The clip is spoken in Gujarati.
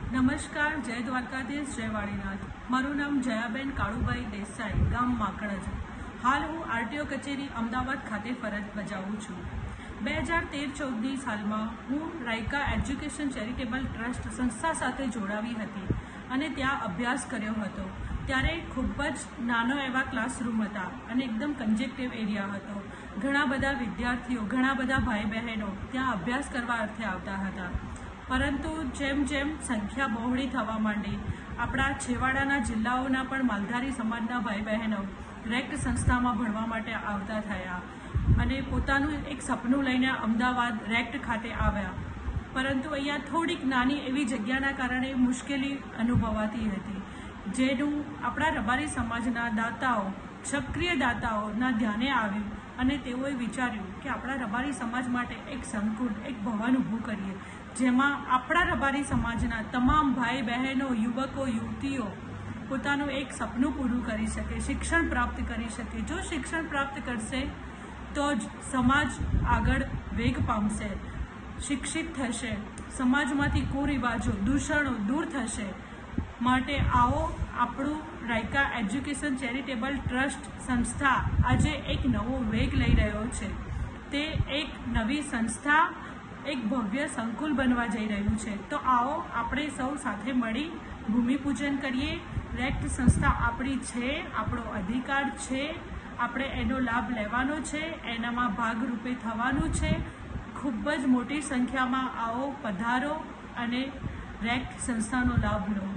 નમસ્કાર, જય દ્વારકાધીશ, જય વાળીનાથ। મારું નામ જયાબેન કાળુભાઈ દેસાઈ, ગામ માકણજ। હાલ હું આરટીઓ કચેરી અમદાવાદ ખાતે ફરજ બજાવું છું। 2013-14ની સાલમાં હું રાયકા એજ્યુકેશન ચેરિટેબલ ટ્રસ્ટ સંસ્થા સાથે જોડાવી હતી અને ત્યાં અભ્યાસ કર્યો હતો। ત્યારે ખૂબ જ નાનો એવા ક્લાસરૂમ હતા અને એકદમ કન્જેક્ટિવ એરિયા હતો। ઘણા બધા વિદ્યાર્થીઓ, ઘણા બધા ભાઈ બહેનો ત્યાં અભ્યાસ કરવા અર્થે આવતા હતા। પરંતુ જેમ જેમ સંખ્યા બહોળી થવા માંડી, આપણા છેવાડાના જિલ્લાઓના પણ માલધારી સમાજના ભાઈ બહેનો રેક્ટ સંસ્થામાં ભણવા માટે આવતા થયા અને પોતાનું એક સપનું લઈને અમદાવાદ રેક્ટ ખાતે આવ્યા। પરંતુ અહીંયા થોડીક નાની એવી જગ્યાના કારણે મુશ્કેલી અનુભવાતી હતી, જેનું આપણા રબારી સમાજના દાતાઓ, સક્રિય દાતાઓના ધ્યાને આવ્યું અને તેઓએ વિચાર્યું કે આપણા રબારી સમાજ માટે એક સંકુલ, એક ભવન ઊભું કરીએ, જેમાં આપણા રબારી સમાજના તમામ ભાઈ બહેનો, યુવકો, યુવતીઓ પોતાનું એક સપનું પૂરું કરી શકે, શિક્ષણ પ્રાપ્ત કરી શકે। જો શિક્ષણ પ્રાપ્ત કરશે તો જ સમાજ આગળ વેગ પામશે, શિક્ષિત થશે, સમાજમાંથી કુરિવાજો, દૂષણો દૂર થશે। માટે આવો આપણું રાયકા એજ્યુકેશન ચેરિટેબલ ટ્રસ્ટ સંસ્થા આજે એક નવો વેગ લઈ રહ્યો છે। તે એક નવી સંસ્થા, એક ભવ્ય સંકુલ બનવા જઈ રહ્યું છે। તો આવો આપણે સૌ સાથે મળી ભૂમિપૂજન કરીએ। રેક્ટ સંસ્થા આપણી છે, આપણો અધિકાર છે, આપણે એનો લાભ લેવાનો છે, એનામાં ભાગરૂપે થવાનું છે। ખૂબ જ મોટી સંખ્યામાં આવો પધારો અને રેક્ટ સંસ્થાનો લાભ લો।